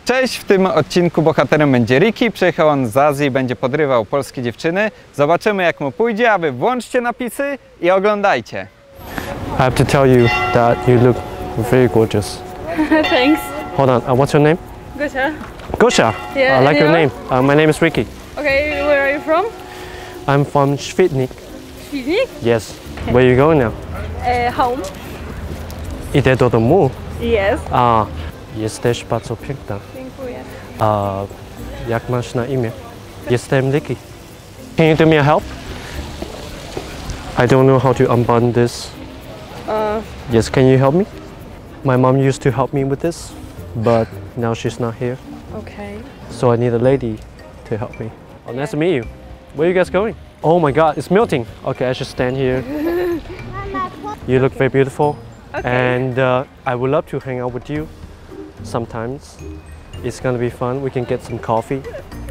Cześć, w tym odcinku bohaterem będzie Ricky. Przyjechał on z Azji i będzie podrywał polskie dziewczyny. Zobaczymy, jak mu pójdzie, a wy włączcie napisy i oglądajcie. I have to tell you that you look very gorgeous. Thanks. Hold on, what's your name? Gosia. Gosia. Yeah, I like your and name. My name is Ricky. Okay, where are you from? I'm from Świdnik. Świdnik? Yes. Where are you going now? Home. Idę do domu. Yes. Jesteś bardzo piękna. Dziękuję. Jak masz na imię? Jestem Ricky. Can you do me a help? I don't know how to unbutton this. Yes, can you help me? My mom used to help me with this, but now she's not here. Okay. So I need a lady to help me. Oh, nice to meet you. Where are you guys going? Oh my God, it's melting. Okay, I should stand here. You look very beautiful. Okay. And I would love to hang out with you sometimes. It's gonna be fun. We can get some coffee.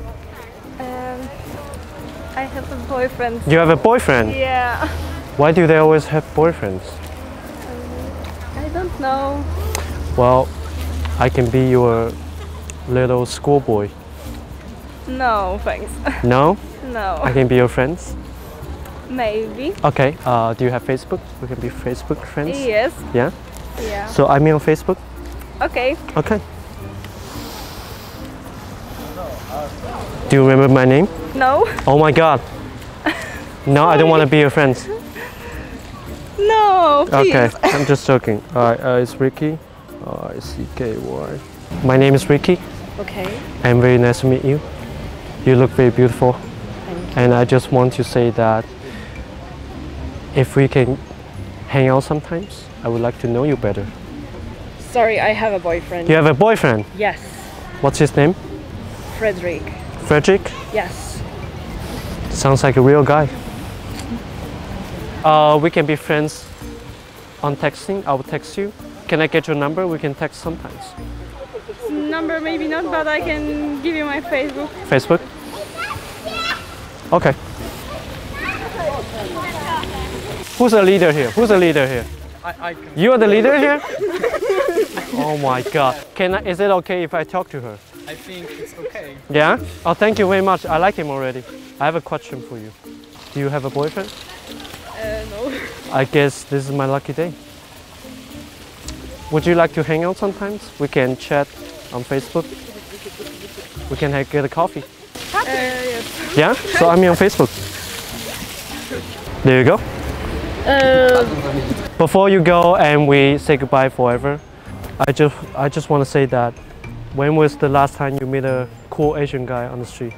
I have a boyfriend. You have a boyfriend? Yeah. Why do they always have boyfriends? I don't know. Well, I can be your little schoolboy. No, thanks. No? No. I can be your friends? Maybe. Okay, do you have Facebook? We can be Facebook friends? Yes. Yeah? Yeah. So I'm on Facebook? Okay. Okay. Do you remember my name? No. Oh my God. No, I don't want to be your friends. No, please. Okay, I'm just joking. Alright, it's Ricky. R-I-C-K-Y. My name is Ricky. Okay. And very nice to meet you. You look very beautiful. Thank you. And I just want to say that if we can hang out sometimes, I would like to know you better. Sorry, I have a boyfriend. You have a boyfriend? Yes. What's his name? Frederick. Frederick? Yes. Sounds like a real guy. We can be friends on texting. I will text you. Can I get your number? We can text sometimes. Number maybe not, but I can give you my Facebook. Facebook? Okay. Who's the leader here? Who's the leader here? You are the leader here? Oh my God. Is it okay if I talk to her? I think it's okay. Yeah? Oh, thank you very much. I like him already. I have a question for you. Do you have a boyfriend? No. I guess this is my lucky day. Would you like to hang out sometimes? We can chat on Facebook. We can get a coffee. Yes. Yeah? So I'm on Facebook. There you go. Before you go and we say goodbye forever, I just want to say that when was the last time you met a cool Asian guy on the street?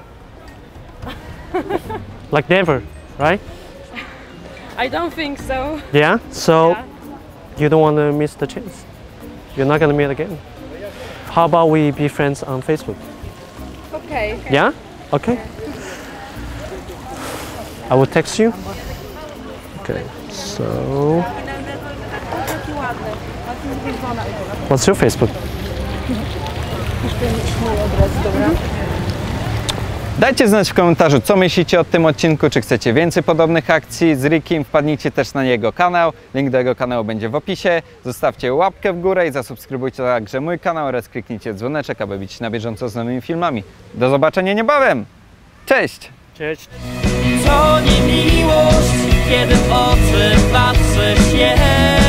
Like never, right? I don't think so. Yeah? So Yeah. you don't want to miss the chance. You're not going to meet again. How about we be friends on Facebook? Okay. Yeah? Okay. I will text you. Okay, so what's your Facebook? Dajcie znać w komentarzu, co myślicie o tym odcinku, czy chcecie więcej podobnych akcji z Rickiem. Wpadnijcie też na jego kanał, link do jego kanału będzie w opisie. Zostawcie łapkę w górę i zasubskrybujcie także mój kanał oraz kliknijcie dzwoneczek, aby być na bieżąco z nowymi filmami. Do zobaczenia niebawem! Cześć! Cześć. To nie miłość, kiedy w oczy patrzę się.